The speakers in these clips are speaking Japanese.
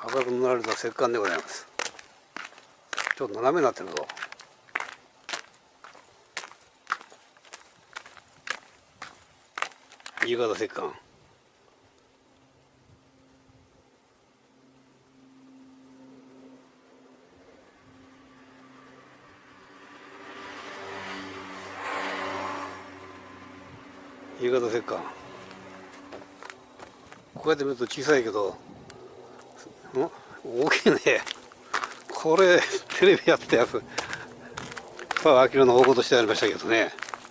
赤く塗られた石棺でございます。ちょっと斜めになってるぞ。夕方石棺。夕方石棺。こうやって見ると小さいけど大きいね。これテレビやったやつ澤明の大事してありましたけどね。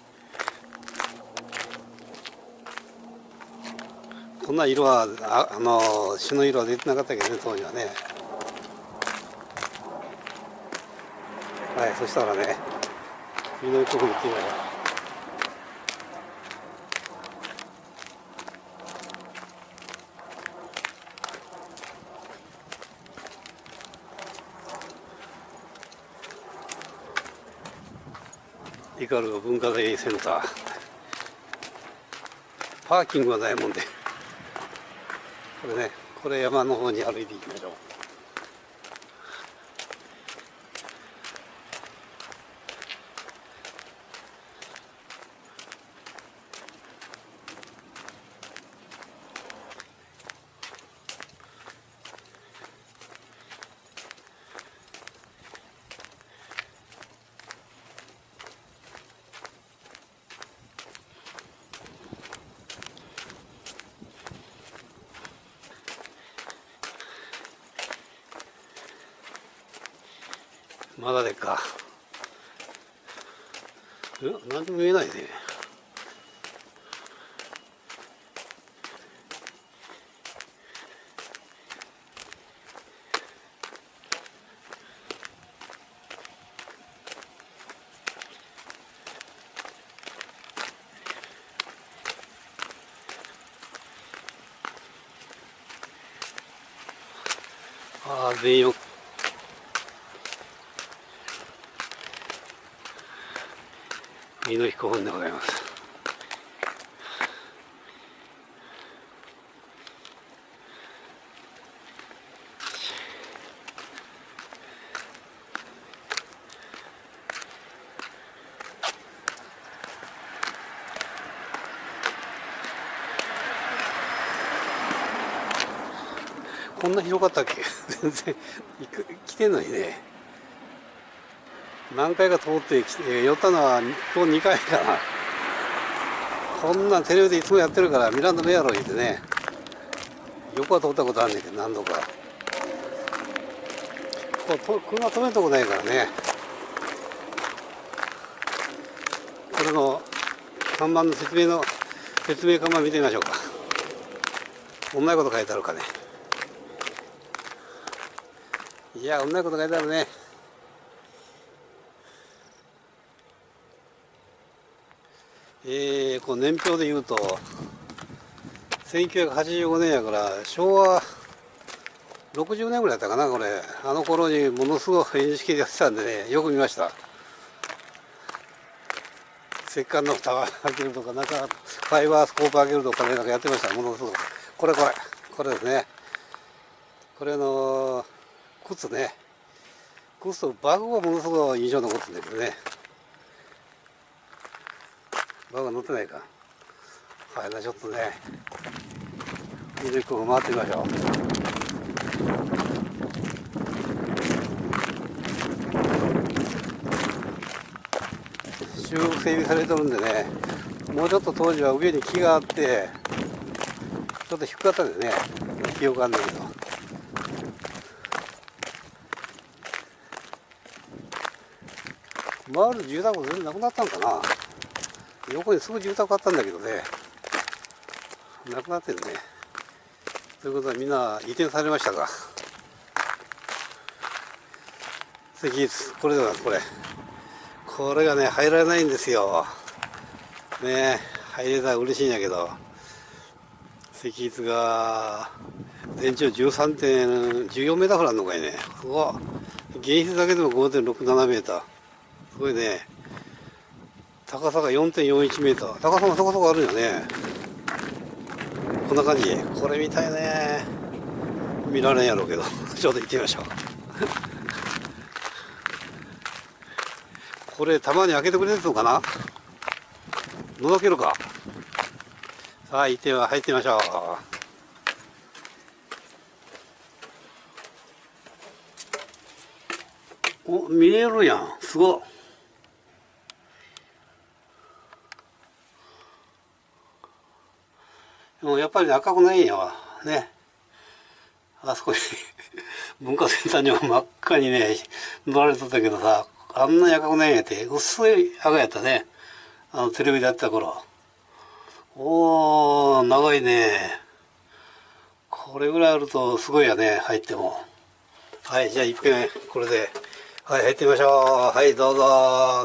こんな色は朱の色は出てなかったけどね、当時はね。はい、そしたらね、緑のところに行ってみましょう。イカル文化財センター。パーキングがないもんで、これ山の方に歩いていきましょう。まだでっか。何でも見えないね。ああ、全員美濃彦本でございます。こんな広かったっけ？全然来てんのにね。何回か通ってきて寄ったのは今日2回かな。こんなんテレビでいつもやってるからミランダのやろ言ってね、横は通ったことあるんだけど何度か。ここ車止めるとこないからね。これの看板の説明看板見てみましょうか。同じこと書いてあるかね。いや、同じこと書いてあるね。この年表でいうと1985年やから昭和60年ぐらいだったかな。これあの頃にものすごい NHK でやってたんでね、よく見ました。石棺の蓋開けるとか、なんかファイバースコープ開けるとかね、なんかやってました。ものすごくこれですね。これの靴ね、靴とバグはものすごい印象残ってるんだけどね。バグが乗ってないか。はい、ちょっとね、20個回ってみましょう。修復整備されてるんでね、もうちょっと当時は上に木があってちょっと低かったんですね。記憶あるんだけど、周りの住宅も全然なくなったんかな。横にすぐ住宅あったんだけどね、なくなってるね。ということはみんな移転されましたか。石筆、これではこれがね入られないんですよね。入れたら嬉しいんやけど、石筆が全長14メーターぐらいあるのかいね。すごい。原筆だけでも 5.67 メーター、すごいね。高さが 4.41 メーター、高さもそこそこあるよね。こんな感じ。これみたいね。 見られんやろうけどちょっと行ってみましょう。これたまに開けてくれるのかな、覗けるか。さあ入ってみましょう。お、見えるやん、すごっ。でもやっぱり赤くないんやわね。あそこに文化センターにも真っ赤にね塗られてたけどさ、あんなに赤くないんやって。薄い赤やったね、テレビでやってた頃。おー、長いね。これぐらいあるとすごいやね、入っても。はい、じゃあいっぺんこれで、はい、入ってみましょう。はい、どうぞ。はい、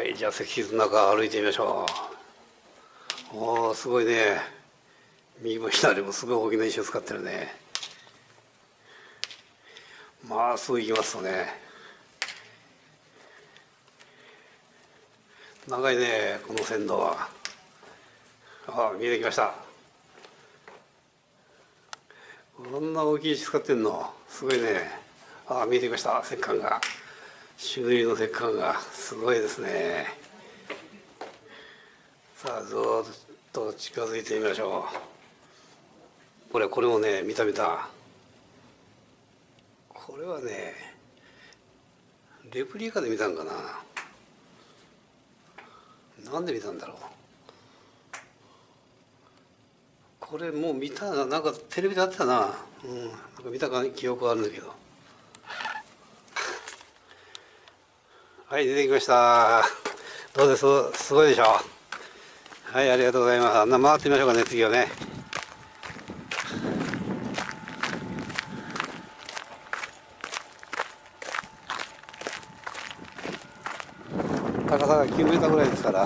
じゃあ石碑の中歩いてみましょう。おー、すごいね。右も左もすごい大きな石を使ってるね。まあすぐ行きますとね、長いね、この線路は。あ、見えてきました。こんな大きい石使ってんのすごいね。あ、見えてきました。石棺が、朱塗りの石棺がすごいですね。さあずっと近づいてみましょう。これもね、見た。これはね、レプリカで見たんかな。なんで見たんだろう。これもう見たな、なんかテレビであったな。うん、なんか見た記憶はあるんだけど。はい、出てきました。どうです、すごいでしょ。はい、ありがとうございます。回ってみましょうかね、次はね。高さが9メーターぐらいですから、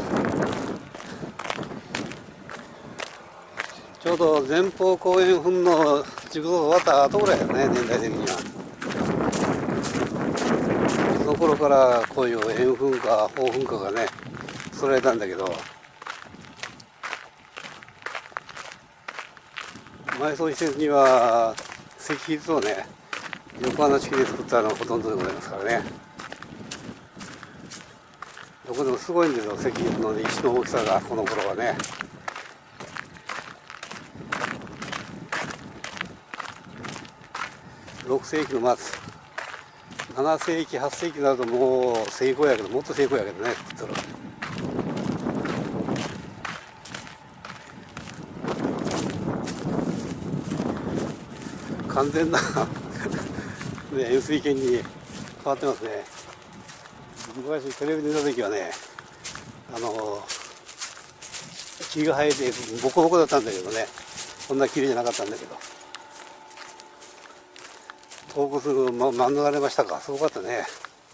ちょうど前方後円墳の軸道が終わった後ぐらいだね、年代的には。その頃からこういう円墳か方墳かがね作られたんだけど、埋葬施設には石碑とね横穴式で作ったのがほとんどでございますからね。どこでもすごいんですよ、石碑の、ね、石の大きさがこの頃はね。6世紀の末、7世紀8世紀になるともう成功やけど、もっと成功やけどね、作ったら。完全なね、円錐形に変わってますね。昔テレビで見た時はね、木が生えてボコボコだったんだけどね、そんな綺麗じゃなかったんだけど、倒木免れましたか。すごかったね。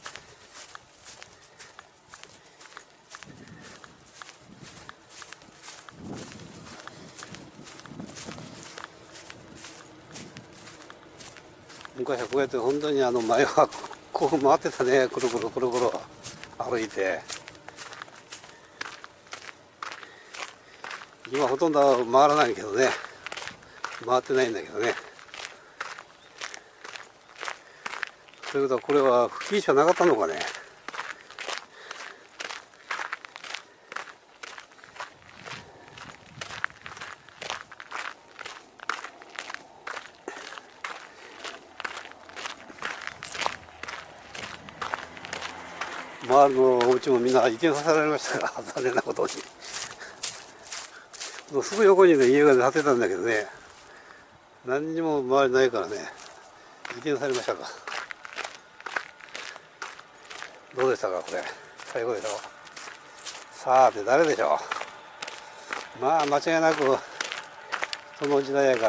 昔はこうやって本当に前はこう回ってたね、くるくる歩いて。今ほとんど回らないけどね、回ってないんだけどね。ということはこれは吹き石はなかったのかね。周りのお家もみんな移転させられましたから残念なことに。すぐ横にね家が建てたんだけどね、何にも周りないからね、移転されましたか。どうでしたか、これ最後でしょ。さあて誰でしょう。まあ間違いなくその時代やから、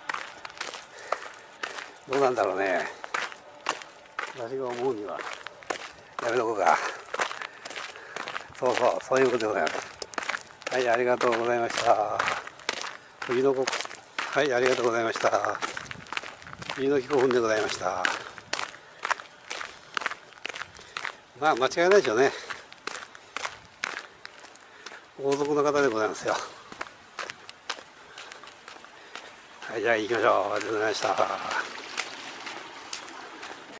どうなんだろうね。私が思うにはやめとこうか。そういうことでございます。はい、ありがとうございました。杉の子、はい、ありがとうございました。杉の木古墳でございました。まあ間違いないでしょうね。王族の方でございますよ。 はい、じゃあ行きましょう。ありがとうございました。